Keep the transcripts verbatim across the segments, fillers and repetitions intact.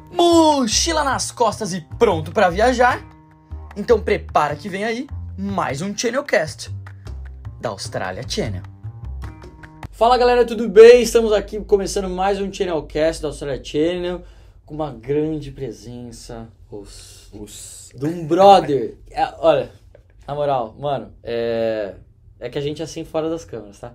Mochila nas costas e pronto para viajar? Então prepara que vem aí mais um Channelcast da Austrália Channel. Fala galera, tudo bem? Estamos aqui começando mais um Channelcast da Austrália Channel com uma grande presença os, os, de um brother. É, olha, na moral, mano, é, é que a gente é assim fora das câmeras, tá?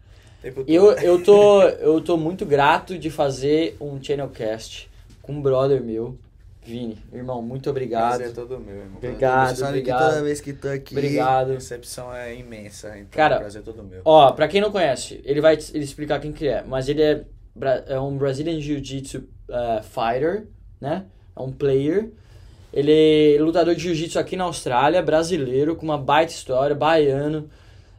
Eu, eu, tô, eu tô muito grato de fazer um Channelcast com um brother meu, Vini. Irmão, muito obrigado. Prazer é todo meu, irmão. Obrigado, Você sabe obrigado. que toda vez que tô aqui, Obrigado. a recepção é imensa. Então, Cara, prazer é todo meu. Ó, pra quem não conhece, ele vai ele explicar quem que é, mas ele é, bra- é um Brazilian Jiu-Jitsu uh, fighter, né? É um player. Ele é lutador de jiu-jitsu aqui na Austrália, brasileiro, com uma baita história, baiano.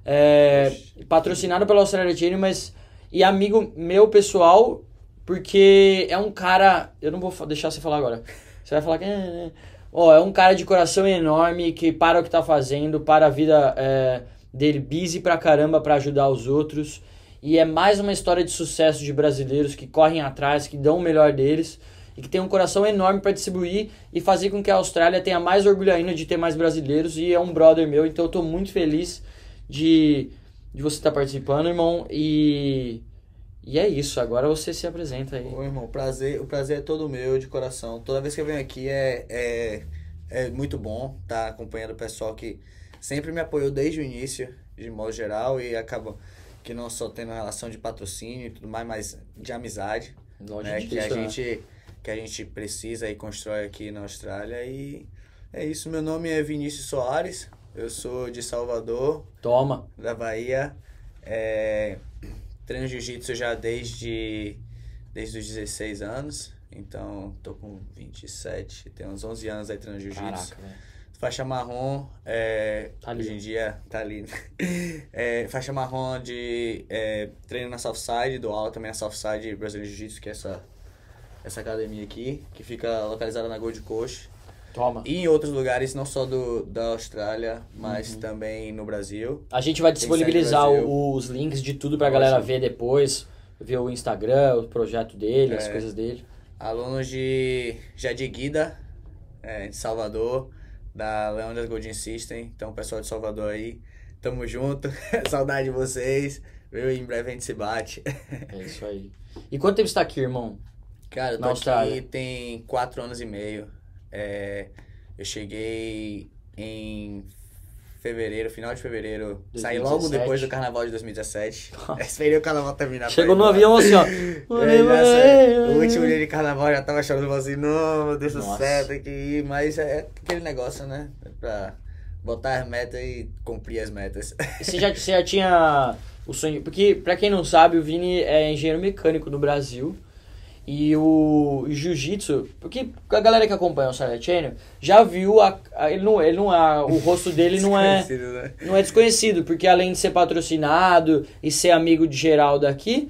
É, patrocinado pela Austrália Channel, mas e amigo meu pessoal, porque é um cara, eu não vou fa- deixar você falar agora. Você vai falar que é, ó, é um cara de coração enorme que para o que tá fazendo, para a vida é, dele, busy pra caramba pra ajudar os outros. E é mais uma história de sucesso de brasileiros que correm atrás, que dão o melhor deles e que tem um coração enorme para distribuir e fazer com que a Austrália tenha mais orgulho ainda de ter mais brasileiros. E é um brother meu, então eu tô muito feliz de, de você estar participando, irmão. E, e é isso, agora você se apresenta aí. Ô, irmão, prazer, o prazer é todo meu, de coração. Toda vez que eu venho aqui é, é, é muito bom estar acompanhando o pessoal que sempre me apoiou desde o início, de modo geral, e acaba que não só tendo relação de patrocínio e tudo mais, mas de amizade, né, que a gente que a gente precisa e constrói aqui na Austrália. E é isso, meu nome é Vinícius Soares, eu sou de Salvador, Toma. da Bahia, é, treino jiu-jitsu já desde, desde os dezesseis anos, então tô com vinte e sete, tenho uns onze anos aí treinando jiu-jitsu. Caraca, velho. Faixa marrom, é, Tá ali. hoje em dia tá ali, é, faixa marrom de é, treino na Southside, dou aula também na Southside Brazilian Jiu-Jitsu, que é essa, essa academia aqui, que fica localizada na Gold Coast. Toma. E em outros lugares, não só do, da Austrália, mas Uhum. também no Brasil. A gente vai Tem disponibilizar site no Brasil. o- os links de tudo pra Ótimo. galera ver depois, ver o Instagram, o projeto dele, as É. coisas dele. Alunos de Jardim Guida, é, de Salvador, da Leônidas Golden System. Então, pessoal de Salvador aí, tamo junto. Saudade de vocês. Viu? Em breve a gente se bate. É isso aí. E quanto tempo você tá aqui, irmão? Cara, eu Na tô Austrália. aqui tem quatro anos e meio. É, eu cheguei em fevereiro, final de fevereiro. Saí logo dois mil e dezessete. depois do carnaval de dois mil e dezessete. Esperei o carnaval terminar. Chegou pra no ir avião embora. assim, ó. É, já sei. O último dia de carnaval já tava chorando, falando assim, não, meu Deus do Nossa. céu, tem que ir. Mas é aquele negócio, né? É pra botar as metas e cumprir as metas. Você já, você já tinha o sonho... Porque, pra quem não sabe, o Vini é engenheiro mecânico no Brasil. E o jiu-jitsu... Porque a galera que acompanha o Austrália Channel já viu... A, a- ele não, ele não é, o rosto dele não é... Desconhecido, né? Não é desconhecido, porque além de ser patrocinado e ser amigo de geral daqui,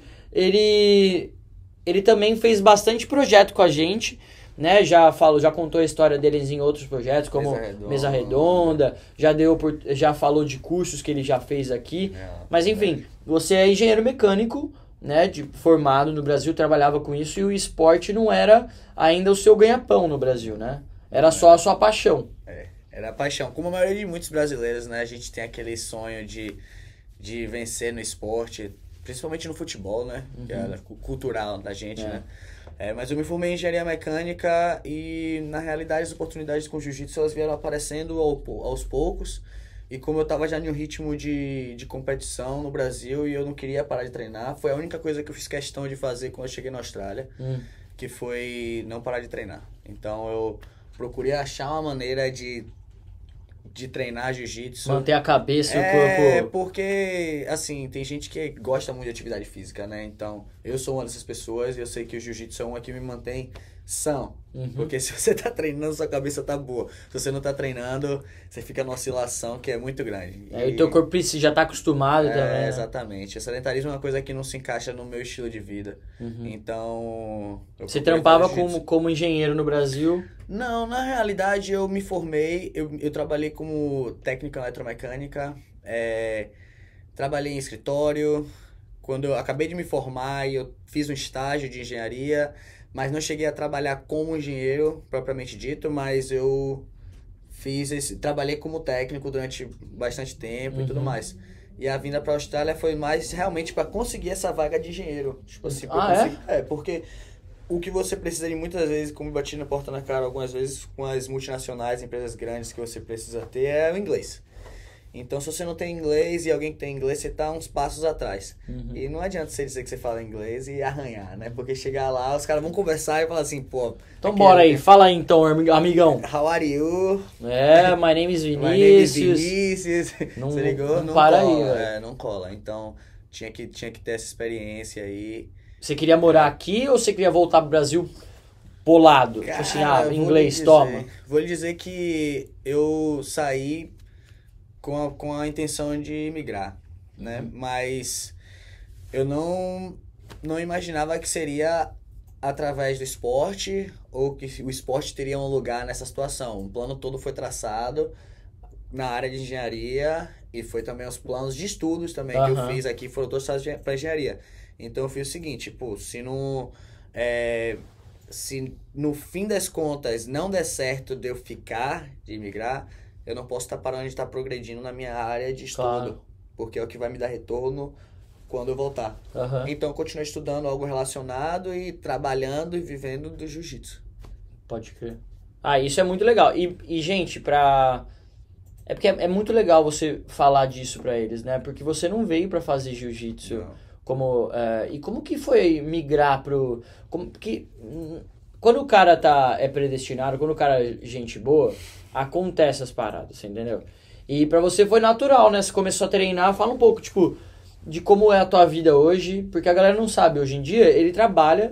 ele, ele também fez bastante projeto com a gente, né? Já falou, já contou a história deles em outros projetos, como Mesa Redonda. Mesa Redonda, já deu por- já falou de cursos que ele já fez aqui. É, Mas enfim, você é engenheiro mecânico, né? De, formado no Brasil, trabalhava com isso, e o esporte não era ainda o seu ganha-pão no Brasil, né? Era só a sua paixão. É, era paixão. Como a maioria de muitos brasileiros, né? A gente tem aquele sonho de, de vencer no esporte, principalmente no futebol, né? Que é cu- cultural da gente, É. né? É, mas eu me formei em engenharia mecânica e, na realidade, as oportunidades com jiu-jitsu elas vieram aparecendo ao, pou- aos poucos. E como eu tava já em um ritmo de, de competição no Brasil e eu não queria parar de treinar, foi a única coisa que eu fiz questão de fazer quando eu cheguei na Austrália, Hum. que foi não parar de treinar. Então eu procurei achar uma maneira de, de treinar jiu-jitsu. Manter a cabeça e o É, corpo... porque, assim, tem gente que gosta muito de atividade física, né? Então, eu sou uma dessas pessoas e eu sei que o jiu-jitsu é uma que me mantém são. Uhum. Porque se você tá treinando, sua cabeça tá boa. Se você não tá treinando, você fica numa oscilação que é muito grande. É, e o teu corpo precisa- já tá acostumado É, também, né? exatamente. O sedentarismo é uma coisa que não se encaixa no meu estilo de vida. Uhum. Então... eu Você procurei trampava fazer como, jiu-jitsu. como engenheiro no Brasil. Não, na realidade eu me formei, eu, eu trabalhei como técnico em eletromecânica, é, trabalhei em escritório. Quando eu acabei de me formar, eu fiz um estágio de engenharia, mas não cheguei a trabalhar como engenheiro, propriamente dito, mas eu fiz esse, trabalhei como técnico durante bastante tempo Uhum. e tudo mais. E a vinda para a Austrália foi mais realmente para conseguir essa vaga de engenheiro. Tipo assim, pra Ah, é? conseguir, é? porque o que você precisa de muitas vezes, como bati na porta na cara algumas vezes, com as multinacionais, empresas grandes que você precisa ter, é o inglês. Então, se você não tem inglês e alguém que tem inglês, você tá uns passos atrás. Uhum. E não adianta você dizer que você fala inglês e arranhar, né? Porque chegar lá, os caras vão conversar e falar assim, pô... Então aquele- bora aí, fala aí então, ami- amigão. How are you? É, my name is My name is Vinícius. Vinícius. Não- Você ligou? não Não, para aí, cola. velho. É, não cola. Então, tinha que, tinha que ter essa experiência aí. Você queria morar aqui ou você queria voltar pro Brasil polado? Tipo assim, Cara, ah, eu vou inglês, lhe dizer- toma. Vou lhe dizer que eu saí com a, com a intenção de migrar, né? Uhum. Mas eu não, não imaginava que seria através do esporte ou que o esporte teria um lugar nessa situação. O plano todo foi traçado na área de engenharia e foi também os planos de estudos também que eu Aham. fiz aqui, foram todos para engenharia. Então eu fiz o seguinte, pô, se não... é, se no fim das contas não der certo de eu ficar, de imigrar, eu não posso estar parando de estar progredindo na minha área de estudo. Claro. Porque é o que vai me dar retorno quando eu voltar. Aham. Então eu continuo estudando algo relacionado e trabalhando e vivendo do jiu-jitsu. Pode crer. Ah, isso é muito legal. E, e gente, pra... É porque é, é muito legal você falar disso pra eles, né? Porque você não veio pra fazer jiu-jitsu. Não. Como, é, e como que foi migrar pro... Como, porque hum, quando o cara tá, é predestinado, quando o cara é gente boa, acontece as paradas, você entendeu? E pra você foi natural, né? Você começou a treinar, fala um pouco, tipo, de como é a tua vida hoje, porque a galera não sabe, hoje em dia ele trabalha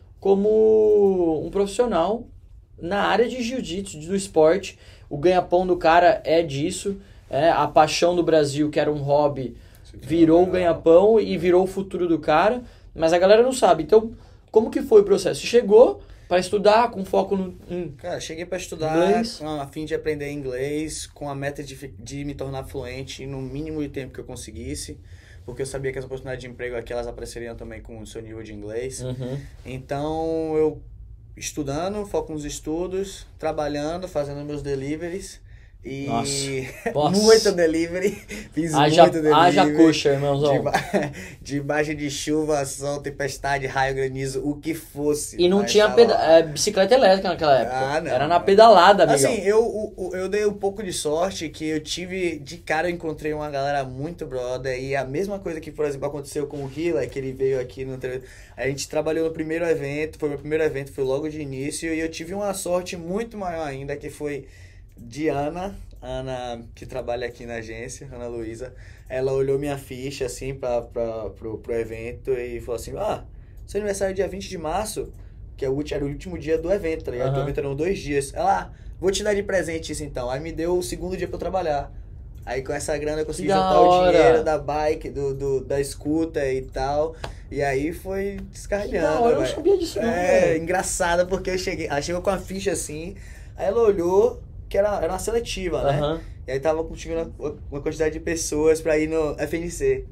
como um profissional na área de jiu-jitsu, do esporte. O ganha-pão do cara é disso, é, a paixão do Brasil, que era um hobby, virou o ganha-pão e virou o futuro do cara, mas a galera não sabe. Então, como que foi o processo? Você chegou pra estudar com foco no... Em... Cara, cheguei para estudar Inglês. com a fim de aprender inglês, com a meta de, fi- de me tornar fluente no mínimo de tempo que eu conseguisse, porque eu sabia que as oportunidades de emprego aqui elas apareceriam também com o seu nível de inglês. Uhum. Então, eu estudando, foco nos estudos, trabalhando, fazendo meus deliveries. E Nossa. muito delivery, fiz Haja, muito delivery. haja coxa, irmãozão. Deba- Debaixo de chuva, sol, tempestade, raio, granizo, o que fosse. E não mas tinha tava peda lá. é, bicicleta elétrica naquela época. Ah, não, Era na não. pedalada, amigão. Assim, eu, o- o- eu dei um pouco de sorte que eu tive, de cara eu encontrei uma galera muito brother, e a mesma coisa que, por exemplo, aconteceu com o Hila, que ele veio aqui no... tre- A gente trabalhou no primeiro evento, foi o meu primeiro evento, foi logo de início, e eu tive uma sorte muito maior ainda, que foi de Ana, Ana que trabalha aqui na agência, Ana Luísa, ela olhou minha ficha, assim, pra, pra, pro, pro evento e falou assim, ah, seu aniversário é dia vinte de março, que é o último, era o último dia do evento, tá ligado? Aham. O evento eram dois dias. Ela, ah, vou te dar de presente isso então. Aí me deu o segundo dia pra eu trabalhar. Aí com essa grana eu consegui Que da juntar o hora. dinheiro da bike, do, do, da escuta e tal. E aí foi Que descarregando. da hora, eu não velho. sabia disso não, É, velho. engraçado porque eu cheguei, ela chegou com a ficha assim, aí ela olhou, que era, era uma seletiva, né? Aham. E aí tava conseguindo uma, uma quantidade de pessoas pra ir no F N C.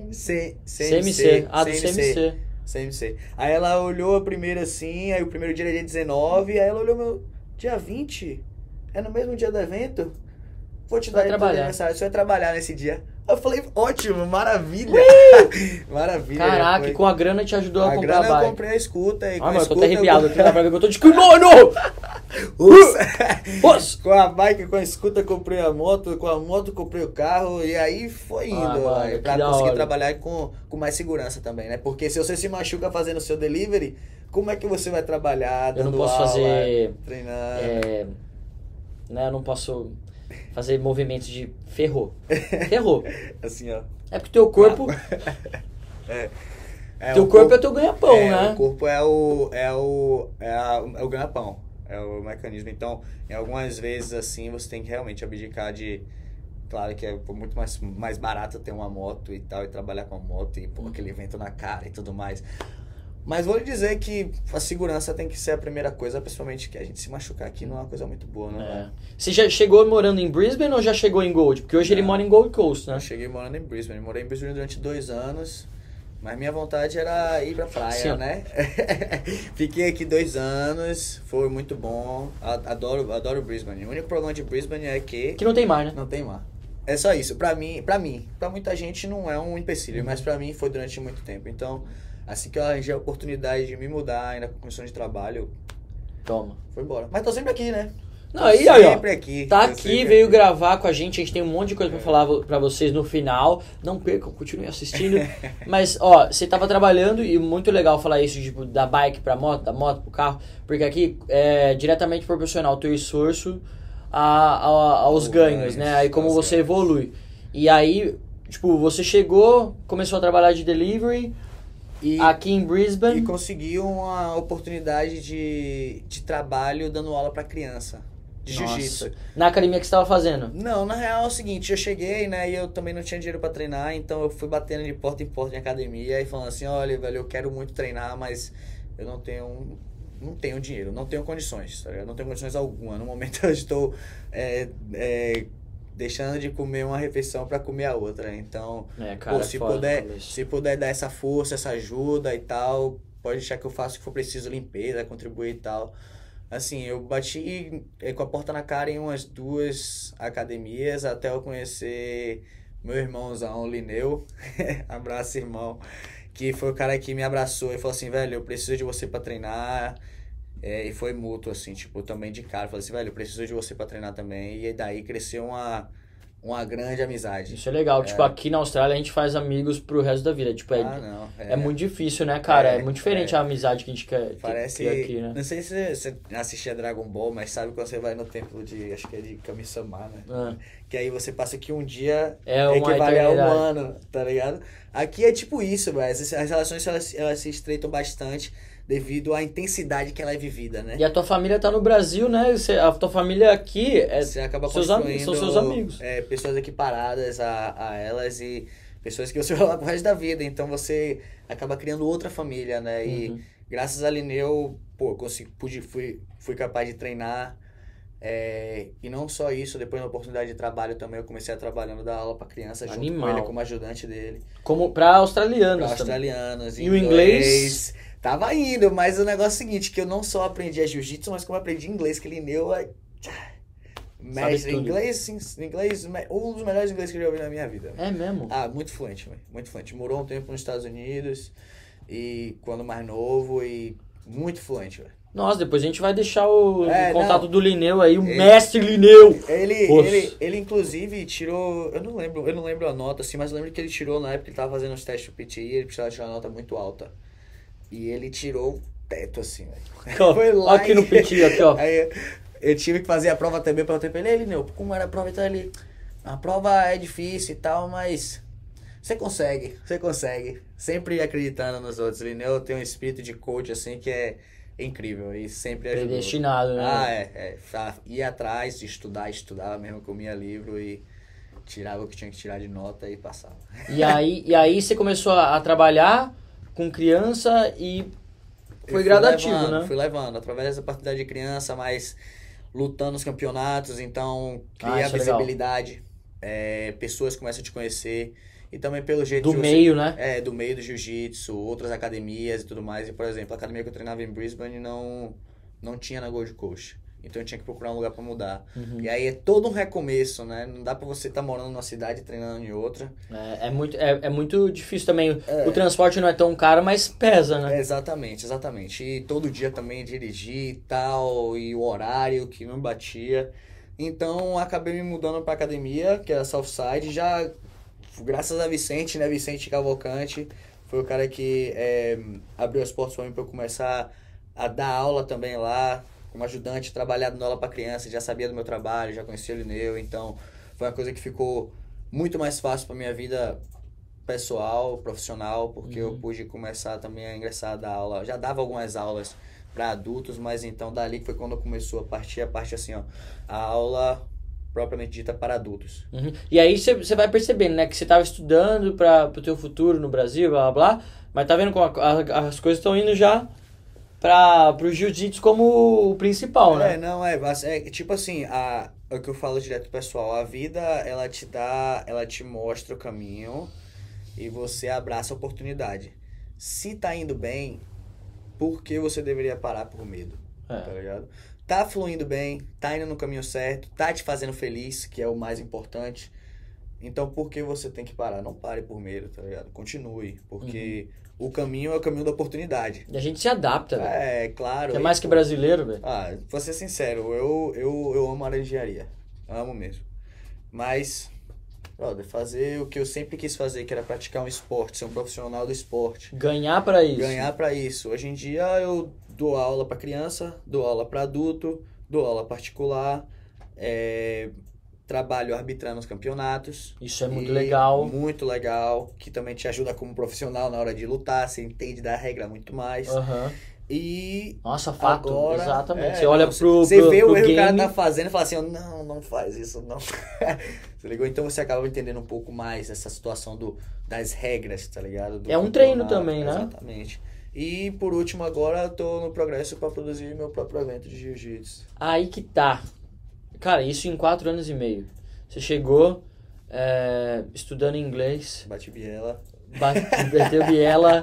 C, C M C. Ah, do C M C. C M C. Aí ela olhou a primeira assim, aí o primeiro dia era dia dezenove, aí ela olhou meu dia vinte, é no mesmo dia do evento? Vou te Vai dar de trabalhar. aniversário, você vai trabalhar nesse dia. Eu falei, ótimo, maravilha. Maravilha. já Caraca, foi. e com a grana te ajudou a, a comprar grana a eu bike. comprei a escuta. E com Ah, a mano, eu tô escuta até arrepiado aqui, eu... dá pra ver que eu tô de... Mano! Ups. Nossa! Com a bike, com a escuta, comprei a moto, com a moto, comprei o carro, e aí foi indo, Ah, mano, velho, que pra da conseguir hora. trabalhar com, com mais segurança também, né? Porque se você se machuca fazendo o seu delivery, como é que você vai trabalhar, Eu dando não posso aula, fazer... treinando? É, né, eu não posso fazer movimentos de ferrou. Ferrou. Assim, ó. É porque teu corpo... É. É, teu o corpo é teu ganha-pão, é, né? O corpo é o, é o, é, a, é o ganha-pão, é o mecanismo. Então, em algumas vezes, assim, você tem que realmente abdicar de... Claro que é muito mais, mais barato ter uma moto e tal, e trabalhar com a moto, e pôr aquele vento na cara e tudo mais. Mas vou lhe dizer que a segurança tem que ser a primeira coisa, principalmente que a gente se machucar aqui não é uma coisa muito boa, né? É. velho? Você já chegou morando em Brisbane ou já chegou em Gold? Porque hoje ele Não. mora em Gold Coast, né? Eu cheguei morando em Brisbane, morei em Brisbane durante dois anos, Mas minha vontade era ir pra praia, Sim. né? Fiquei aqui dois anos, foi muito bom. Adoro, adoro Brisbane. O único problema de Brisbane é que... Que não tem mar, né? Não tem mar. É só isso. Pra mim, pra mim, pra muita gente não é um empecilho, mas pra mim foi durante muito tempo. Então, assim que eu arranjei a oportunidade de me mudar, ainda com condição de trabalho, Toma. foi embora. Mas tô sempre aqui, né? Não, aí, aí, ó. Sempre aqui. Tá tô aqui, sempre veio aqui. gravar com a gente. A gente tem um monte de coisa pra falar vo- pra vocês no final. Não percam, continuem assistindo. Mas, ó, você tava trabalhando e muito legal falar isso, tipo, da bike pra moto, da moto pro carro. Porque aqui é diretamente proporcional o teu esforço a, a- aos Aos ganhos, ganhos, né? Aí como aos você ganhos. evolui. E aí, tipo, você chegou, começou a trabalhar de delivery E, aqui em e Brisbane. consegui uma oportunidade de, de trabalho dando aula pra criança. De jiu-jitsu. Nossa. Na academia que você tava fazendo. Não, na real é o seguinte, eu cheguei, né, e eu também não tinha dinheiro pra treinar, então eu fui batendo de porta em porta em academia e falando assim, olha, velho, eu quero muito treinar, mas eu não tenho, não tenho dinheiro, não tenho condições, tá ligado? Não tenho condições alguma. No momento eu estou é, é, deixando de comer uma refeição pra comer a outra, então, É, cara, pô, se foda puder, falar isso. se puder dar essa força, essa ajuda e tal, pode deixar que eu faça o que for preciso, limpeza, contribuir e tal. Assim, eu bati eh, com a porta na cara em umas duas academias até eu conhecer meu irmãozão, o Lineu. Abraço, irmão. Que foi o cara que me abraçou e falou assim, velho, eu preciso de você pra treinar. É, e foi mútuo, assim, tipo, também de cara. Falei assim, velho, eu preciso de você pra treinar também. E daí cresceu uma, uma grande amizade. Isso é legal. Tipo, aqui na Austrália a gente faz amigos pro resto da vida. Tipo, é, Ah, não. é muito difícil, né, cara? É, É, muito diferente é. a amizade que a gente quer que- Parece. cria aqui, né? Não sei se você- você assistia Dragon Ball, mas sabe quando você vai no templo de. Acho que é de Kami-sama, né? Ah. Que aí você passa que um dia É uma equivale a um eternidade. ano, tá ligado? Aqui é tipo isso, velho. As as relações elas, elas se estreitam bastante devido à intensidade que ela é vivida, né? E a tua família tá no Brasil, né? Você- a tua família aqui é Você acaba seus am- construindo são seus amigos. é, pessoas equiparadas a, a elas e pessoas que você vai lá pro resto da vida. Então você acaba criando outra família, né? E Uhum. graças a Lineu, pô, consegui, pude, fui, fui capaz de treinar. É, e não só isso, depois na oportunidade de trabalho também, eu comecei a trabalhando dar aula pra criança junto Animal. com ele como ajudante dele. Como pra australianos Pra também. australianos, E o inglês? Tava indo, mas o negócio é o seguinte, que eu não só aprendi a jiu-jitsu, mas como eu aprendi inglês, que ele Lineu é... Mestre, tudo. inglês, sim, inglês, um dos melhores inglês que eu já ouvi na minha vida. É mesmo? Ah, muito fluente, velho, muito fluente. Morou um tempo nos Estados Unidos, e quando mais novo, e muito fluente, velho. Nossa, depois a gente vai deixar o, É, o contato não. do Lineu aí, o Ele- mestre Lineu. Ele, Nossa. ele, ele inclusive tirou, eu não lembro, eu não lembro a nota assim, mas eu lembro que ele tirou na época que ele tava fazendo os testes do P T I, ele precisava tirar uma nota muito alta. E ele tirou o teto assim, velho. Ó, Foi ó aqui no P T I, aqui, ó. Aí eu tive que fazer a prova também pra ter pra ele, Lineu, como era a prova, então ele, a prova é difícil e tal, mas você consegue, você consegue. Sempre acreditando nos outros. Lineu tem um espírito de coach assim que é incrível e sempre ajudou. Predestinado, né? Ah, é, é. Fa- Ia atrás, estudar, estudava mesmo, comia livro e tirava o que tinha que tirar de nota e passava. E aí, e aí você começou a, a trabalhar com criança e Eu foi fui gradativo, levando, né? Fui levando, através dessa partida de criança, mas lutando nos campeonatos, então Ah, cria isso é legal. visibilidade, é, pessoas começam a te conhecer e também pelo jeito Do de você- meio, né? É, do meio do jiu-jitsu, outras academias e tudo mais. E, por exemplo, a academia que eu treinava em Brisbane não, não tinha na Gold Coast. Então eu tinha que procurar um lugar pra mudar. Uhum. E aí é todo um recomeço, né? Não dá pra você estar morando numa cidade e treinando em outra. É, é muito, é, é muito difícil também. É. O transporte não é tão caro, mas pesa, né? É, exatamente, exatamente. E todo dia também dirigir e tal, e o horário que não batia. Então acabei me mudando pra academia, que é a Southside, já graças a Vicente, né? Vicente Cavalcante, foi o cara que é, abriu as portas pra mim pra eu começar a dar aula também lá, como ajudante, trabalhar dando aula pra criança, já sabia do meu trabalho, já conhecia o Lineu, então foi uma coisa que ficou muito mais fácil pra minha vida pessoal, profissional, porque eu Uhum. pude começar também a ingressar a dar aula. Já dava algumas aulas para adultos, mas então dali que foi quando começou a partir a parte assim, ó, a aula propriamente dita para adultos. Uhum. E aí você você vai percebendo, né? Que você tava estudando para o teu futuro no Brasil, blá, blá, blá. Mas tá vendo como a- a- as coisas estão indo já para o jiu-jitsu como o principal, É, né? não, é, mas é tipo assim, a, é o que eu falo direto pro pessoal, a vida, ela te dá, ela te mostra o caminho e você abraça a oportunidade. Se tá indo bem, por que você deveria parar por medo? É. Tá ligado? Tá fluindo bem, tá indo no caminho certo, tá te fazendo feliz, que é o mais importante. Então, por que você tem que parar? Não pare por medo, tá ligado? Continue, porque uhum. o caminho é o caminho da oportunidade. E a gente se adapta, velho. É, claro. Que é mais que brasileiro, velho. Ah, vou ser sincero, eu, eu, eu amo a área de engenharia. Amo mesmo. Mas, brother, fazer o que eu sempre quis fazer, que era praticar um esporte, ser um profissional do esporte. Ganhar pra isso. Ganhar pra isso. Hoje em dia eu dou aula pra criança, dou aula pra adulto, dou aula particular, é, trabalho arbitrando os campeonatos. Isso é muito legal. Muito legal, que também te ajuda como profissional na hora de lutar, você entende da regra muito mais. Aham. Uhum. E nossa, fato, agora, exatamente. É, você olha não, pro Você pro, vê pro o erro game. que o cara tá fazendo e fala assim, não, não faz isso, não. Você ligou? Então você acaba entendendo um pouco mais essa situação do, das regras, tá ligado? Do é um treino também, né? Exatamente. E por último agora eu tô no progresso para produzir meu próprio evento de jiu-jitsu. Aí que tá. Cara, isso em quatro anos e meio. Você chegou é, estudando inglês. Bate biela. Bateu biela.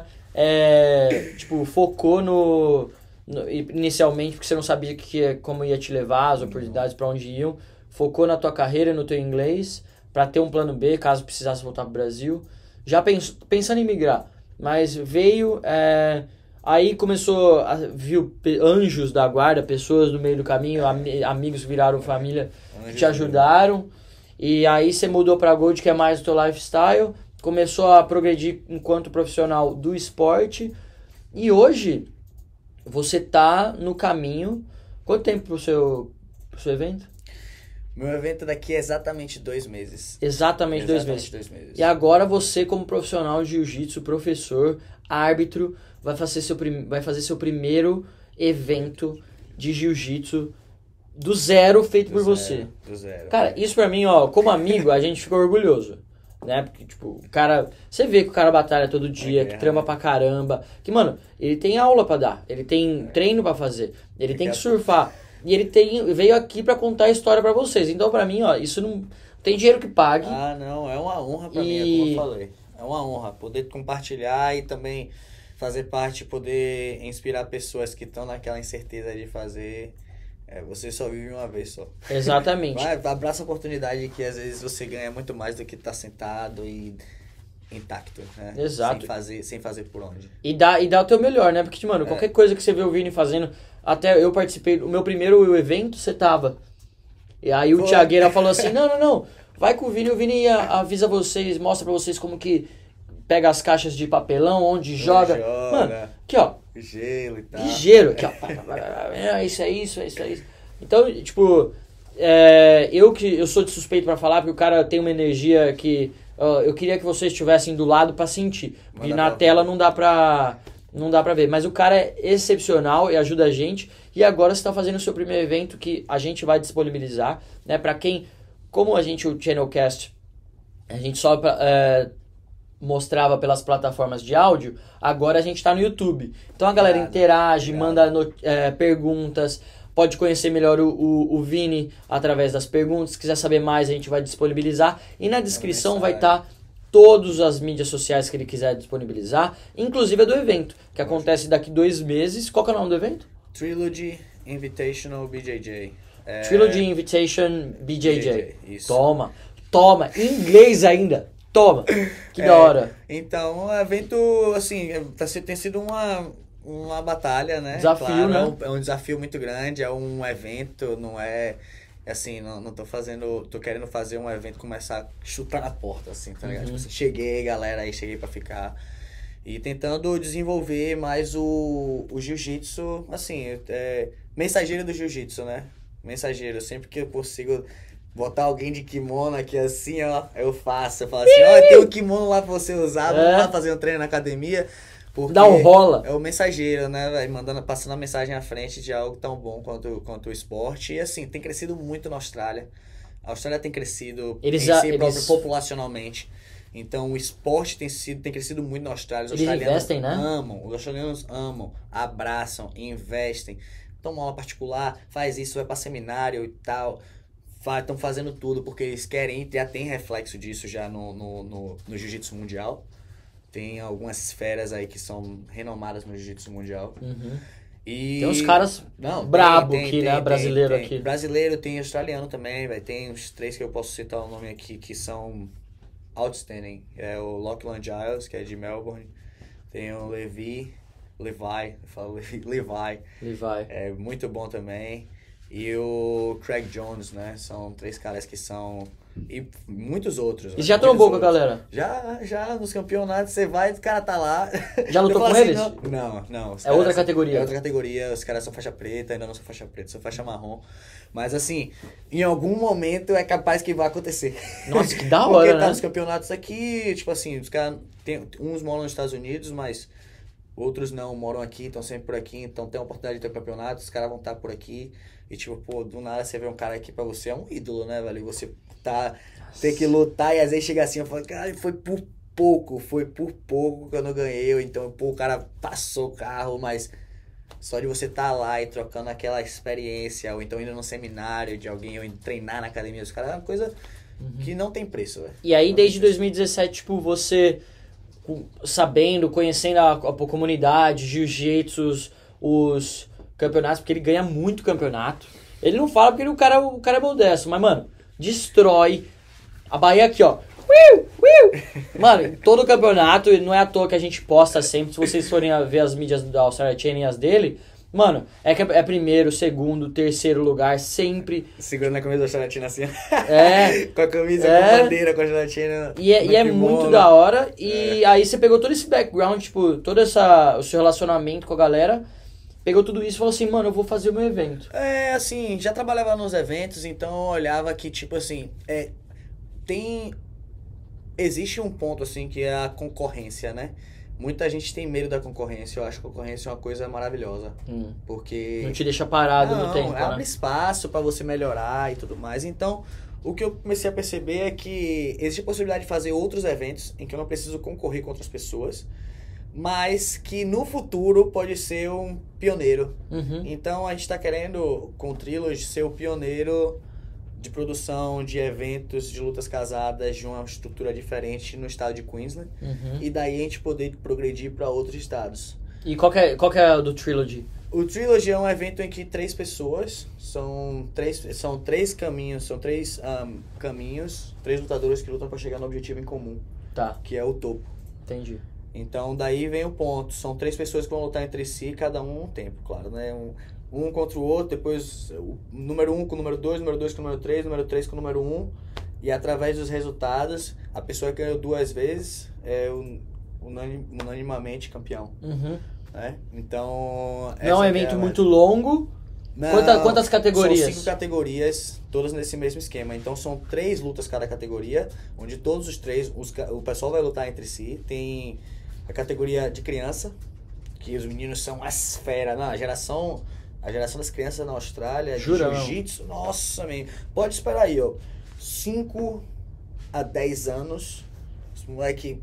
É, tipo, focou no, no... Inicialmente, porque você não sabia que, como ia te levar, as oportunidades para onde iam. Focou na tua carreira, no teu inglês, para ter um plano B, caso precisasse voltar pro Brasil. Já pens, pensando em migrar. Mas veio... É, aí começou... A, viu anjos da guarda, pessoas no meio do caminho, am, amigos que viraram família, que te ajudaram. E aí você mudou pra Gold, que é mais o teu lifestyle. Começou a progredir enquanto profissional do esporte. E hoje, você tá no caminho... Quanto tempo pro seu, pro seu evento? Meu evento daqui é exatamente dois meses. Exatamente, exatamente dois, meses. dois meses. E agora você, como profissional de jiu-jitsu, professor, árbitro, vai fazer, seu prim... vai fazer seu primeiro evento de jiu-jitsu do zero, feito do por zero, você. Do zero. Cara, isso pra mim, ó, como amigo, a gente ficou orgulhoso. Né? Porque, tipo, o cara... Você vê que o cara batalha todo dia, é, que trampa pra caramba. Que, mano, ele tem aula pra dar. Ele tem é. treino pra fazer. Ele tem que surfar. E ele tem, veio aqui pra contar a história pra vocês. Então, pra mim, ó, isso não... Tem dinheiro que pague. Ah, não. É uma honra pra e... mim, é como eu falei. É uma honra poder compartilhar e também fazer parte, poder inspirar pessoas que estão naquela incerteza de fazer... É, você só vive uma vez só. Exatamente. Vai, abraça a oportunidade que às vezes você ganha muito mais do que estar tá sentado e intacto, né? Exato. Sem fazer, sem fazer por onde. E dá, e dá o teu melhor, né? Porque, mano, é. qualquer coisa que você vê o Vini fazendo... Até eu participei... O meu primeiro evento, você tava. E aí o Thiagueira falou assim, não, não, não. Vai com o Vini, o Vini avisa vocês, mostra pra vocês como que pega as caixas de papelão, onde joga. joga. Mano, aqui, ó. Gelo e tal. Ligeiro, aqui, ó. É, isso é isso, é isso, é isso. Então, tipo, é, eu que eu sou de suspeito pra falar, porque o cara tem uma energia que uh, eu queria que vocês estivessem do lado pra sentir. Manda e na tela ver. não dá pra não dá pra ver. Mas o cara é excepcional e ajuda a gente. E agora você tá fazendo o seu primeiro evento que a gente vai disponibilizar, né? Pra quem, como a gente, o Channelcast, a gente só... Uh, mostrava pelas plataformas de áudio, agora a gente tá no YouTube. Então a galera obrigado, interage, obrigado. manda no, é, perguntas, pode conhecer melhor o, o, o Vini através das perguntas. Se quiser saber mais, a gente vai disponibilizar. E na descrição vai estar tá todas as mídias sociais que ele quiser disponibilizar, inclusive a do evento, que acontece daqui dois meses. Qual que é o nome do evento? Trilogy Invitational B J J. É... Trilogy Invitation B J J. B J J. Isso. Toma, toma, em inglês ainda. Toma, que é, da hora. Então, o evento, assim, tá, tem sido uma, uma batalha, né? Desafio, claro, né? É um, é um desafio muito grande, é um evento, não é... Assim, não, não tô fazendo... Tô querendo fazer um evento começar a chutar na porta, assim, tá ligado? Uhum. Tipo assim, cheguei, galera, aí cheguei pra ficar. E tentando desenvolver mais o, o jiu-jitsu, assim, é, mensageiro do jiu-jitsu, né? Mensageiro, sempre que eu consigo... botar alguém de kimono aqui assim, ó, eu faço. Eu falo assim, ó, tem um kimono lá pra você usar, vamos é. lá fazer um treino na academia. Porque dá um rola. É o mensageiro, né, velho? Mandando, passando a mensagem à frente de algo tão bom quanto, quanto o esporte. E assim, tem crescido muito na Austrália. A Austrália tem crescido eles em já, si eles... próprio, populacionalmente. Então o esporte tem, sido, tem crescido muito na Austrália. Os eles australianos investem, né? amam, os australianos amam, abraçam, investem. Tomam aula particular, faz isso, vai pra seminário e tal. Estão fazendo tudo porque eles querem, já tem reflexo disso já no, no, no, no jiu-jitsu mundial. tem algumas feras aí que são renomadas no jiu-jitsu mundial. Uhum. E... Tem uns caras Não, brabo tem, tem, aqui, tem, né? tem, Brasileiro tem. aqui. Brasileiro, tem australiano também, vai. Tem uns três que eu posso citar o nome aqui que são outstanding. É o Lachlan Giles, que é de Melbourne. Tem o Levi, Levi, eu falo Levi, Levi. Levi. É muito bom também. E o Craig Jones, né? São três caras que são... E muitos outros. E né? já Muitos trombou com a outros. galera? Já, já, nos campeonatos, você vai, o cara tá lá. Já lutou Eu falo com assim, eles? Não, não. não os É caras outra são- categoria. É outra categoria, os caras são faixa preta, ainda não são faixa preta, são faixa marrom. Mas assim, em algum momento é capaz que vai acontecer. Nossa, que da Porque hora, tá né? nos campeonatos aqui, tipo assim, os caras, tem, uns moram nos Estados Unidos, mas outros não, moram aqui, estão sempre por aqui, então tem a oportunidade de ter um campeonato, os caras vão estar por aqui. E tipo, pô, do nada você vê um cara aqui pra você, é um ídolo, né, velho? E você tá, ter que lutar e às vezes chega assim, eu falo, cara, foi por pouco, foi por pouco que eu não ganhei. Ou então, pô, o cara passou o carro, mas só de você estar lá e trocando aquela experiência, ou então indo num seminário de alguém, ou indo treinar na academia dos caras, é uma coisa que não tem preço, velho. E aí, Não tem desde preço. dois mil e dezessete, tipo, você com- sabendo, conhecendo a, a comunidade, jiu-jitsu, os, os campeonatos, porque ele ganha muito campeonato. Ele não fala porque ele- o cara, o cara é modesto, mas, mano, destrói. A Bahia aqui, ó. Uiu, uiu. Mano, em todo o campeonato, e não é à toa que a gente posta sempre, se vocês forem a ver as mídias da Australia Chain e as dele, mano, é que é primeiro, segundo, terceiro lugar, sempre. Segurando a camisa da gelatina assim, É. com a camisa É. com a bandeira, com a gelatina. E é, no e é kimono. muito da hora. E aí você pegou todo esse background, tipo, todo essa, o seu relacionamento com a galera, pegou tudo isso e falou assim, mano, eu vou fazer o meu evento. É, assim, já trabalhava nos eventos, então eu olhava que, tipo assim, é, tem... Existe um ponto, assim, que é a concorrência, né? Muita gente tem medo da concorrência, eu acho que a concorrência é uma coisa maravilhosa, Hum. porque... Não te deixa parado Não, no tempo, abre né? espaço pra você melhorar e tudo mais. Então, o que eu comecei a perceber é que existe a possibilidade de fazer outros eventos em que eu não preciso concorrer com outras pessoas, mas que no futuro pode ser um pioneiro. Uhum. Então, a gente está querendo, com o Trilogy, ser o pioneiro de produção de eventos de lutas casadas de uma estrutura diferente no estado de Queensland. Uhum. E daí a gente poder progredir para outros estados. E qual que, é, qual que é a do Trilogy? O Trilogy é um evento em que três pessoas, são três, são três caminhos, são três um, caminhos, três lutadores que lutam para chegar no objetivo em comum, Tá, que é o topo. entendi. Então daí vem o ponto, são três pessoas que vão lutar entre si, cada um um tempo, claro, né? Um, um contra o outro, depois o número um com o número dois, número dois com o número três, número três com o número um, e através dos resultados, a pessoa que ganhou duas vezes é un- unanim- unanimamente campeão, Uhum. né? Então... Não é um essa que evento a- muito longo. Não, Quanta- quantas categorias? São cinco categorias, todas nesse mesmo esquema. Então são três lutas cada categoria, onde todos os três, os ca- o pessoal vai lutar entre si. Tem a categoria de criança, que os meninos são as feras. Não, a geração, a geração das crianças na Austrália, Jura, de não? jiu-jitsu, nossa, man. Pode esperar aí, ó. cinco a dez anos, os moleque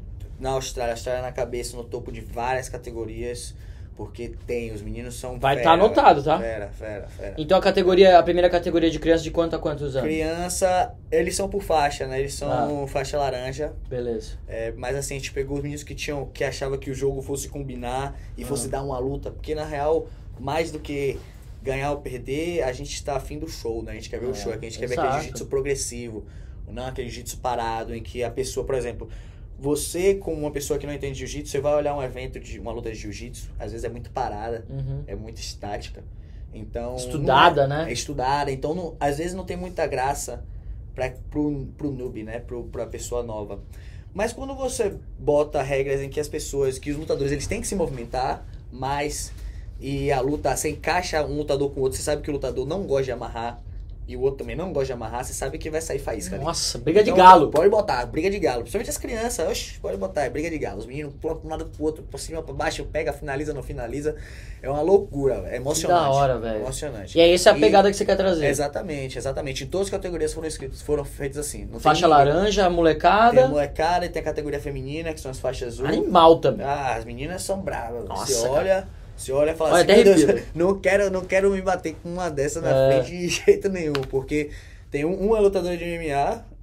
na Austrália, a Austrália na cabeça, no topo de várias categorias, porque tem, os meninos são Vai fera, tá anotado, tá? Fera, fera, fera. Então a categoria, a primeira categoria de criança de quanto a quantos anos? Criança, eles são por faixa, né? Eles são Ah. faixa laranja. Beleza. É, mas assim, a gente pegou os meninos que tinham, que achavam que o jogo fosse combinar e fosse Ah. dar uma luta. Porque na real, mais do que ganhar ou perder, a gente tá afim do show, né? A gente quer ver É, o show, a gente quer ver exato. aquele jiu-jitsu progressivo, não aquele jiu-jitsu parado, em que a pessoa, por exemplo, você, como uma pessoa que não entende jiu-jitsu, você vai olhar um evento de uma luta de jiu-jitsu, às vezes é muito parada, Uhum. é muito estática. Então, Estudada, não é, né? É estudada, então não- às vezes não tem muita graça pra, pro, pro noob, né? Pro, pra pessoa nova. Mas quando você bota regras em que as pessoas, que os lutadores, eles têm que se movimentar mais e a luta, você encaixa um lutador com o outro, você sabe que o lutador não gosta de amarrar e o outro também não gosta de amarrar, você sabe que vai sair faísca ali. Nossa, briga de Então, galo. Pode botar, briga de galo. Principalmente as crianças, oxe, pode botar, é briga de galo. Os meninos pulam pra um lado pro outro, pra cima, pra baixo, pega, finaliza, não finaliza. É uma loucura, é emocionante. da hora, velho. Emocionante. E aí essa é a E- pegada que você quer trazer. Exatamente, exatamente. Em todas as categorias foram escritos, foram feitas assim. Não tem Faixa ninguém. laranja, Tem a molecada. molecada e tem a categoria feminina, que são as faixas azul. Animal também. Ah, as meninas são bravas. Nossa, você cara. olha, você olha e fala Olha, assim, até meu Deus, arrepio. não quero, não quero me bater com uma dessa na É. frente de jeito nenhum, porque tem um, uma lutadora de M M A,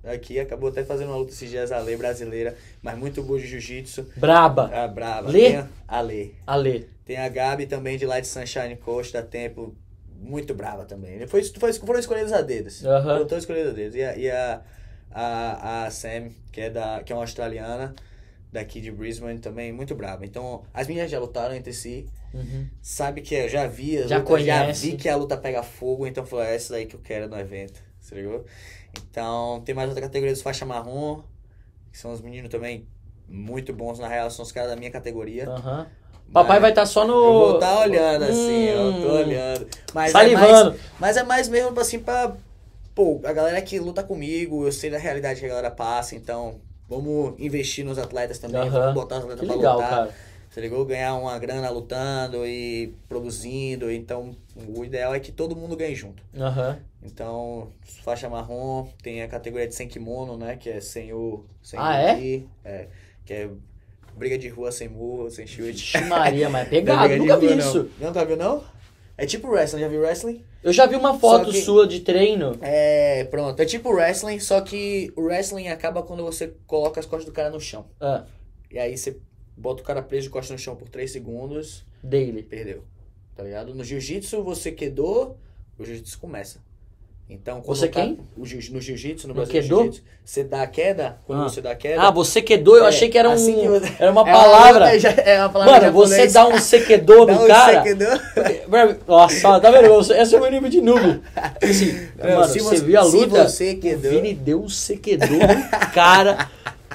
aqui, acabou até fazendo uma luta esses dias, a Lê brasileira, mas muito boa de jiu-jitsu. Braba. Ah, braba. Lê? Tem a, a Lê. A Lê. Tem a Gabi também, de lá de Sunshine Coast, da Tempo, muito braba também. Foi, foi, foram escolhidos a dedos. Aham. Foram todos escolhidos a dedos. E a, e a, a, a Sam, que é, da, que é uma australiana, daqui de Brisbane também, muito braba. Então, as meninas já lutaram entre si, Uhum. sabe que eu já vi, a Já luta, já conhece. vi que a luta pega fogo, então falou, é essa daí que eu quero no evento, se ligou? Então, tem mais outra categoria dos faixa marrom, que são os meninos também muito bons, na real, são os caras da minha categoria. Aham. Papai Mas vai estar só no... Eu vou estar olhando assim, Hum. eu tô olhando. Mas Salivando. É mais, mas é mais mesmo assim pra... Pô, a galera que luta comigo, eu sei da realidade que a galera passa, então vamos investir nos atletas também, Aham. vamos botar os atletas Que pra legal, lutar. cara. Você ligou? Ganhar uma grana lutando e produzindo, então o ideal é que todo mundo ganhe junto. Aham. Então, faixa marrom, tem a categoria de sem kimono, né, que é sem o... Sem Ah, o é? gi, é? Que é briga de rua sem murro, sem chute. Vixe Maria, mas é Não pegado, briga de nunca vi rua, não. isso. Não, nunca viu, não? É tipo wrestling, já viu wrestling? Eu já vi uma foto Só que- sua de treino. É, pronto. É tipo wrestling, só que o wrestling acaba quando você coloca as costas do cara no chão. Ah, E aí você bota o cara preso de costas no chão por três segundos, daily. perdeu. Tá ligado? No jiu-jitsu você quedou, o jiu-jitsu começa. Então, quando Você o cara- quem? O jiu, no jiu-jitsu, no No Brasil, quedou? jiu-jitsu, você dá a queda, quando Ah. você dá a queda... Ah, você quedou? Eu É, achei que era, um, assim que você- era uma É palavra. é já- é uma palavra Mano, você japonês. dá um sequedor Dá no um cara. sequedor. Nossa, tá vendo? Esse é o meu nível de noob. Assim, Não, mano, se você você- viu a se luta? você O quedou- Vini deu um sequedor no cara.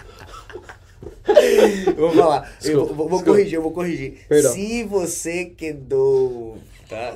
Eu vou falar. eu Desculpa, vou, vou desculpa. corrigir, eu vou corrigir. Perdão. Se você quedou. Tá?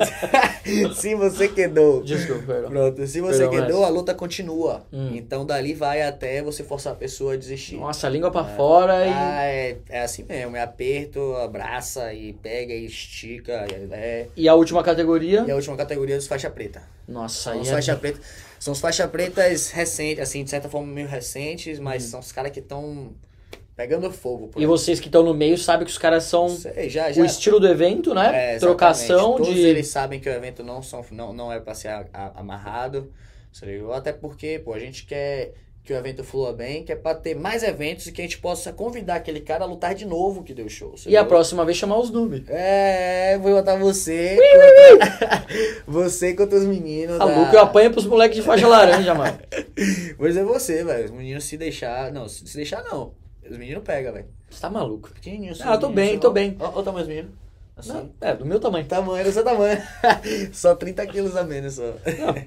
Se você quedou. Desculpa, perdão. Pronto, se você Perdão, quedou, mestre. a luta continua. Hum. Então dali vai até você forçar a pessoa a desistir. Nossa, a língua pra fora e... Ah, é, é assim mesmo, é aperto, abraça e pega e estica. E, é... E a última categoria? e a última categoria é os faixa preta. Nossa, São aí os é... faixa preta. São os faixa pretas recentes, assim, de certa forma meio recentes, mas Hum. são os caras que estão pegando fogo. por E aí. vocês que estão no meio sabem que os caras são Sei, já, o já. estilo do evento, né? É, exatamente. Trocação Todos de... eles sabem que o evento não, são, não, não é pra ser a- a- amarrado. Você ligou? Até porque, pô, a gente quer que o evento flua bem, que é pra ter mais eventos e que a gente possa convidar aquele cara a lutar de novo que deu show. você E a ligou? próxima vez chamar os noob. É, vou botar você. contra- você contra os meninos. A da- Luca eu apanho pros moleques de faixa laranja, mano. Vou dizer você, velho. Os meninos se deixar. Não, se se deixar não. Os meninos pegam, velho. Você tá maluco. Pequenininhos. Ah, eu tô bem, tô bem. Olha o tamanho dos meninos. Assim. Não, é, do meu tamanho. Tamanho, do seu tamanho. Só trinta quilos a menos, só.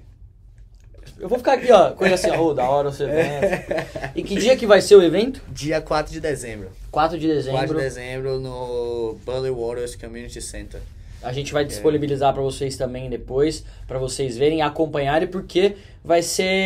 Eu vou ficar aqui, ó, coisa assim, ó, oh, da hora o seu evento. E que dia que vai ser o evento? Dia quatro de dezembro. quatro de dezembro. quatro de dezembro no Burley Waters Community Center. A gente vai disponibilizar pra vocês também depois, pra vocês verem e acompanharem, porque vai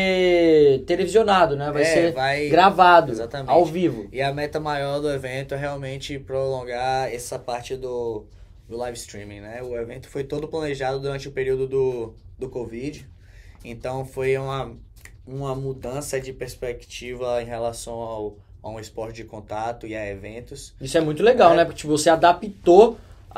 ser televisionado, né? Vai É, ser vai- gravado, Exatamente. ao vivo. E a meta maior do evento é realmente prolongar essa parte do, do live streaming, né? O evento foi todo planejado durante o período do, do Covid. Então foi uma, uma mudança de perspectiva em relação ao, a um esporte de contato e a eventos. Isso é muito legal, É. né? Porque você adaptou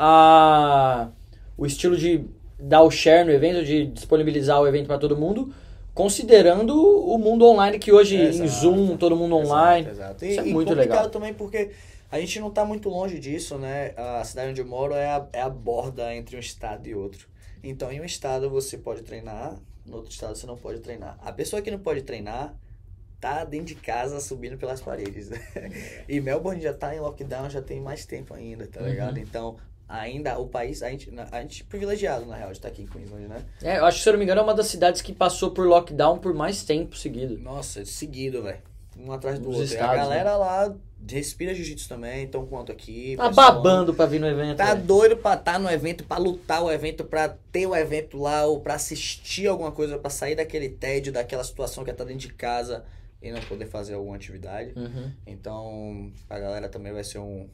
a... o estilo de dar o share no evento, de disponibilizar o evento pra todo mundo, considerando o mundo online, que hoje em Exato. Zoom, todo mundo online. Exato, exato. Isso é e muito complicado legal. também porque a gente não tá muito longe disso, né? A cidade onde eu moro é a, é a borda entre um estado e outro. Então, em um estado você pode treinar, no outro estado você não pode treinar. A pessoa que não pode treinar tá dentro de casa subindo pelas paredes. E Melbourne já tá em lockdown, já tem mais tempo ainda, tá Uhum. ligado? Então, ainda o país, a gente, a gente é privilegiado, na real, de estar aqui em Queensland, né? É, eu acho que, se eu não me engano, é uma das cidades que passou por lockdown por mais tempo seguido. Nossa, seguido, velho. Um atrás do Nos outro. E estados, a galera lá respira jiu-jitsu também, tão quanto aqui. Tá pessoal. babando pra vir no evento. Tá né? doido pra estar no evento, pra lutar o evento, pra ter o evento lá, ou pra assistir alguma coisa, pra sair daquele tédio, daquela situação que é estar dentro de casa e não poder fazer alguma atividade. Uhum. Então, a galera também vai ser um...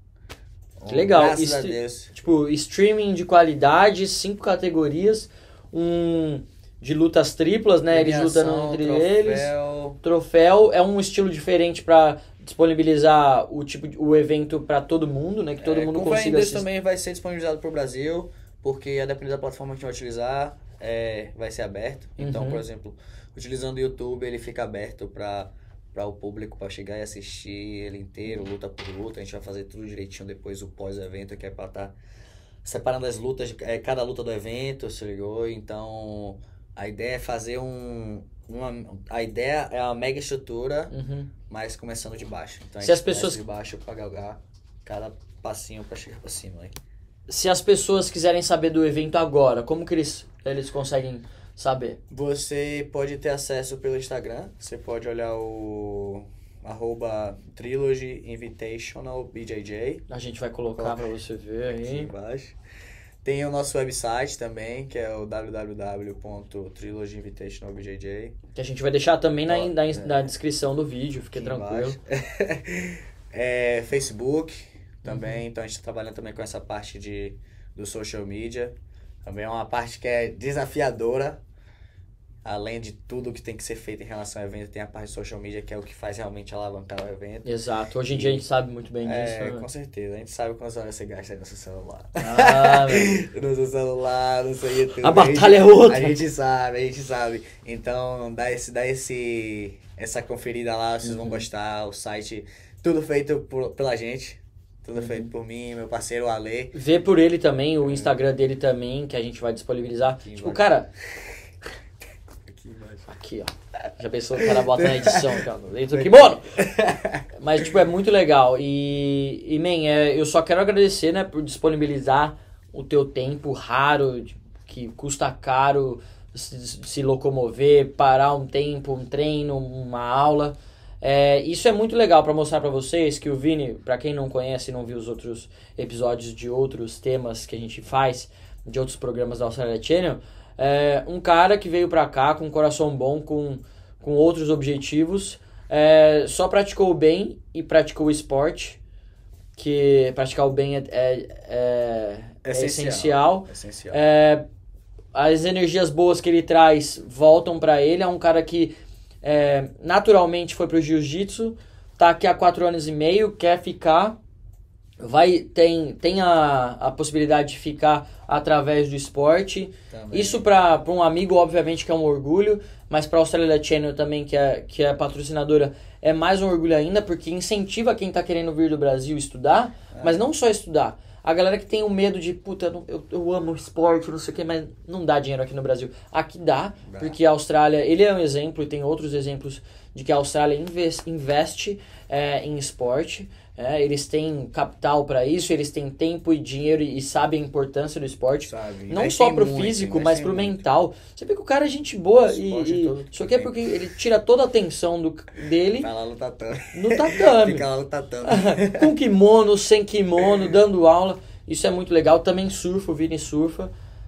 um Que legal. Graças Isso- a Deus. Tipo, streaming de qualidade, cinco categorias, um de lutas triplas, né? Eles Premiação, lutando entre troféu. eles. Troféu é um estilo diferente pra disponibilizar o tipo de- o evento pra todo mundo, né? Que todo É, mundo com fé em consiga Deus assistir. também vai ser disponibilizado pro Brasil, porque a depender da plataforma que a gente vai utilizar, é, vai ser aberto. Então, Uhum. por exemplo, utilizando o YouTube, ele fica aberto para para o público para chegar e assistir ele inteiro, luta por luta. A gente vai fazer tudo direitinho depois o pós-evento, que é para estar separando as lutas, é, cada luta do evento, se ligou? Então, a ideia é fazer um... Uma, a ideia é uma mega estrutura, Uhum. mas começando de baixo. Então, a Se gente as pessoas- começa de baixo para galgar cada passinho para chegar para cima. Hein? Se as pessoas quiserem saber do evento agora, como que eles, eles conseguem saber? Você pode ter acesso pelo Instagram, você pode olhar o arroba Trilogy Invitational B J J A gente vai colocar pra você ver aqui aí. embaixo. Tem o nosso website também, que é o w w w ponto trilogy invitational b j j. Que a gente vai deixar também na, Ó, na, é. na descrição do vídeo, fique Aqui tranquilo. embaixo. É, Facebook também, Uhum. então a gente tá trabalhando também com essa parte de, do social media. Também é uma parte que é desafiadora. Além de tudo que tem que ser feito em relação ao evento, tem a parte de social media, que é o que faz realmente alavancar o evento. Exato, hoje em dia a gente sabe muito bem disso. É, né? com certeza. A gente sabe quantas horas você gasta aí no seu celular. Ah, velho. No seu celular, no seu YouTube. A batalha é outra. A gente sabe, a gente sabe. Então, dá, esse, dá esse, essa conferida lá, vocês vão Uhum. gostar. O site, tudo feito por, pela gente. Tudo Uhum. feito por mim, meu parceiro Ale. Vê por ele também, o Instagram dele também, que a gente vai disponibilizar. Aqui Tipo, embaixo. cara, Aqui embaixo. aqui, ó. Já pensou o cara bota na edição, cara, dentro do kimono? Mas, tipo, é muito legal. E, e man, é, eu só quero agradecer, né, por disponibilizar o teu tempo raro, de- que custa caro se, se locomover, parar um tempo, um treino, uma aula. É, isso é muito legal pra mostrar pra vocês que o Vini, pra quem não conhece e não viu os outros episódios de outros temas que a gente faz, de outros programas da Australia Channel, é um cara que veio pra cá com um coração bom, com, com outros objetivos, é, só praticou o bem e praticou o esporte, que praticar o bem é, é, é, é essencial. Essencial. É, as energias boas que ele traz voltam pra ele. É um cara que é, naturalmente foi pro jiu-jitsu, tá aqui há quatro anos e meio, quer ficar, vai, tem, tem a, a possibilidade de ficar através do esporte. Também. Isso para um amigo, obviamente, que é um orgulho, mas para a Australia Channel também, que é, que é patrocinadora, é mais um orgulho ainda, porque incentiva quem tá querendo vir do Brasil estudar, mas não só estudar. A galera que tem o medo de, puta, eu, não- eu, eu amo esporte, não sei o que, mas não dá dinheiro aqui no Brasil. Aqui dá, Dá. porque a Austrália, ele é um exemplo, e tem outros exemplos de que a Austrália inves- investe é, em esporte. É, eles têm capital para isso, eles têm tempo e dinheiro e, e sabem a importância do esporte. Sabe? Não Investem só pro muito, físico, mas investem pro muito. mental. Você vê que o cara é gente boa e, Esporte e todo isso aqui é tempo. porque ele tira toda a atenção do, dele Vai lá no tatame. no tatame. Fica lá no tatame. Com kimono, sem kimono, dando aula. Isso é muito legal. Também surfa, o Vini surfa.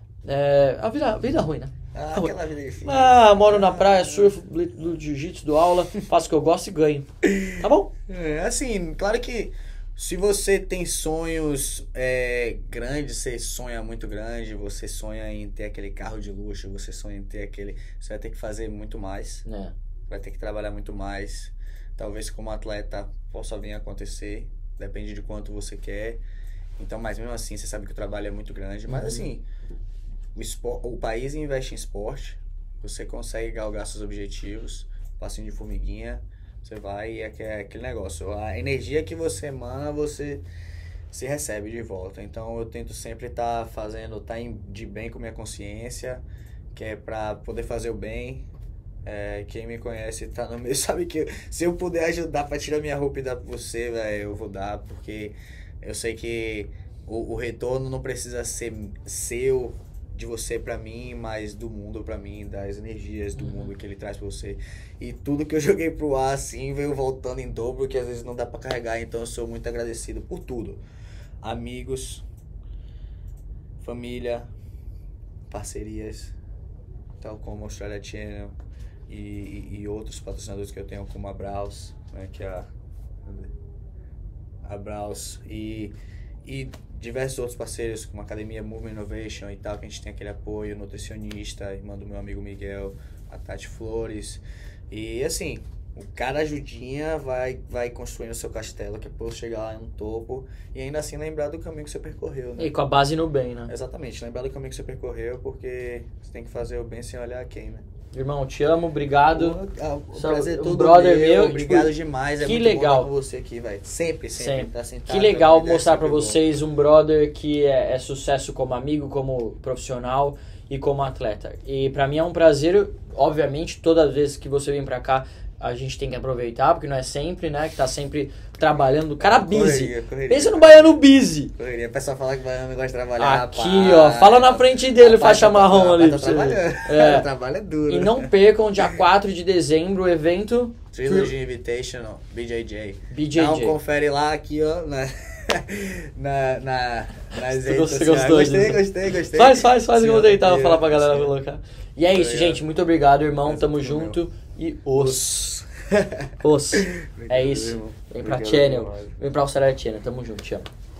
É, a vida, a vida ruim, né? Ah, aquela vida difícil. Ah, moro na praia, surfo, do jiu-jitsu, dou aula, faço o que eu gosto e ganho. Tá bom? É, assim, claro que se você tem sonhos é, grandes, você sonha muito grande, você sonha em ter aquele carro de luxo, você sonha em ter aquele... Você vai ter que fazer muito mais, É. vai ter que trabalhar muito mais. Talvez como atleta possa vir a acontecer, depende de quanto você quer. Então, mas mesmo assim, você sabe que o trabalho é muito grande. Mas Uhum. assim, o, espor- o país investe em esporte, você consegue galgar seus objetivos, passinho de formiguinha, você vai e é aque- é aquele negócio. A energia que você emana, você se recebe de volta. Então eu tento sempre estar fazendo, estar de bem com minha consciência, que é pra poder fazer o bem. É, quem me conhece tá no meio sabe que se eu puder ajudar pra tirar minha roupa e dar pra você, velho, eu vou dar, porque eu sei que o, o retorno não precisa ser seu, de você pra mim, mas do mundo pra mim, das energias do Uhum. mundo que ele traz pra você. E tudo que eu joguei pro ar, assim, veio voltando em dobro, que às vezes não dá pra carregar, então eu sou muito agradecido por tudo. Amigos, família, parcerias, tal como Australia Channel e, e, e outros patrocinadores que eu tenho, como a Braus, né, que é a, a Braus, e, e diversos outros parceiros, como a Academia Movement Innovation e tal, que a gente tem aquele apoio, nutricionista, irmã do meu amigo Miguel, a Tati Flores, e assim, O cada ajudinha vai, vai construindo o seu castelo, que é pra chegar lá no topo. E ainda assim lembrar do caminho que você percorreu, né? E com a base no bem, né? Exatamente, lembrar do caminho que você percorreu, porque você tem que fazer o bem sem olhar a quem, né? Irmão, te amo, obrigado. O Só prazer é um todo brother meu, meu, obrigado tipo, demais. É que muito legal. bom estar com você aqui, velho. Sempre, sempre. Sempre. Tá sentado, Que legal trocar mostrar pra ideia é sempre vocês um brother que é, é sucesso como amigo, como profissional e como atleta. E pra mim é um prazer, obviamente, toda vez que você vem pra cá, a gente tem que aproveitar, porque não é sempre, né, que tá sempre trabalhando. O cara bom. busy. Correria, correria. Pensa no baiano busy. Correria. O pessoal fala que o baiano gosta de trabalhar. Aqui, rapaz. ó, fala na frente dele, Rapaz, faixa tá- marrom rapaz, ali. Tá pra você ver. trabalhando. É. O trabalho é duro. E não percam, dia quatro de dezembro, o evento Trilogy Invitational, B J J. B J J. Então confere lá aqui, ó, na, na, na, nas Você redes gostou, sociais. gostou Gostei, disso? gostei, gostei. Faz, faz, faz, Sim, eu vou tentar eu- falar pra galera sim. colocar. E é isso, Obrigado. gente. Muito obrigado, irmão. Mas Tamo tudo junto. E os. Os. Os. É isso. Vem pra Obrigado, Channel. irmão. Vem pra Austrália Channel. Tamo junto, te amo.